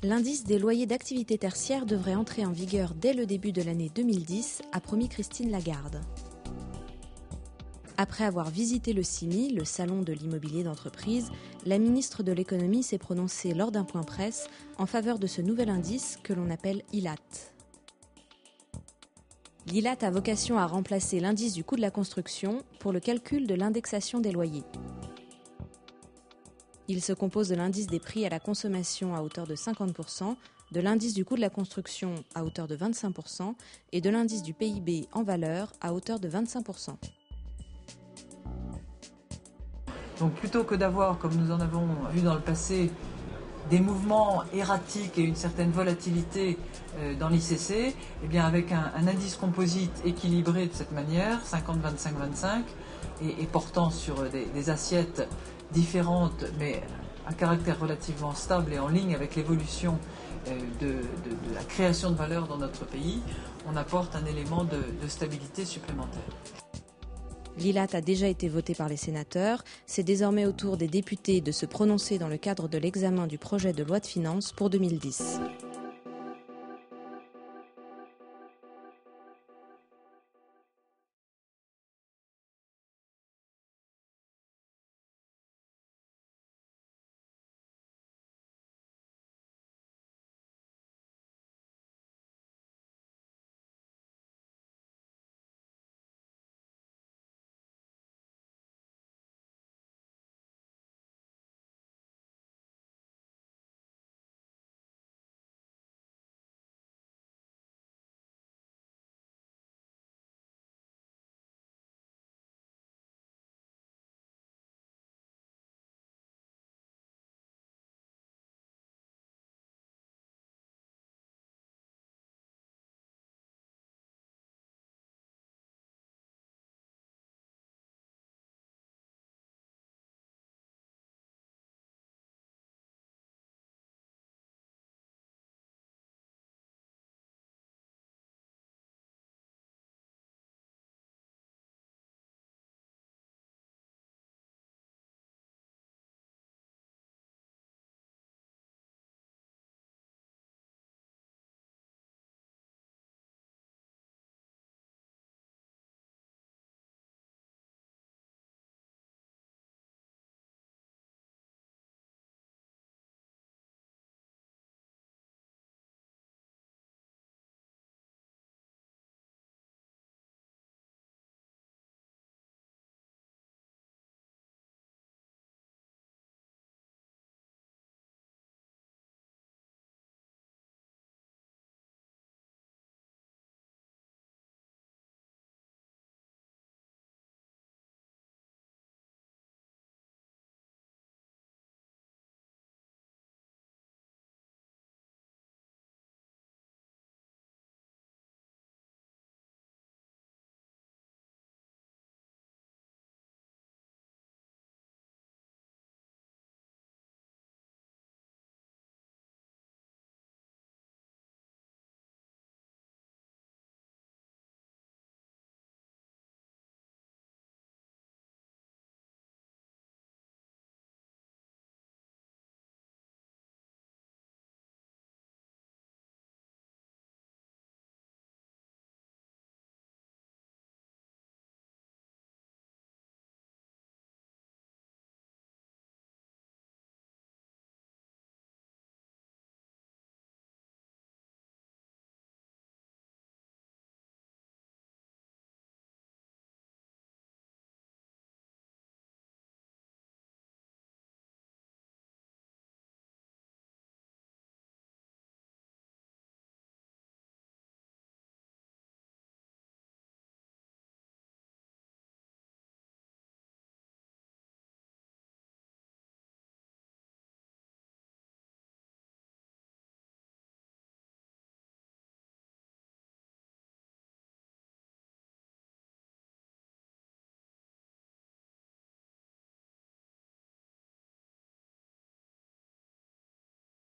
L'indice des loyers d'activité tertiaire devrait entrer en vigueur dès le début de l'année 2010, a promis Christine Lagarde. Après avoir visité le CIMI, le salon de l'immobilier d'entreprise, la ministre de l'économie s'est prononcée lors d'un point presse en faveur de ce nouvel indice que l'on appelle ILAT. L'ILAT a vocation à remplacer l'indice du coût de la construction pour le calcul de l'indexation des loyers. Il se compose de l'indice des prix à la consommation à hauteur de 50%, de l'indice du coût de la construction à hauteur de 25% et de l'indice du PIB en valeur à hauteur de 25%. Donc plutôt que d'avoir, comme nous en avons vu dans le passé, des mouvements erratiques et une certaine volatilité dans l'ICC, eh bien avec un indice composite équilibré de cette manière, 50-25-25, et portant sur des assiettes différentes, mais à caractère relativement stable et en ligne avec l'évolution de la création de valeur dans notre pays, on apporte un élément de stabilité supplémentaire. L'ILAT a déjà été voté par les sénateurs. C'est désormais au tour des députés de se prononcer dans le cadre de l'examen du projet de loi de finances pour 2010.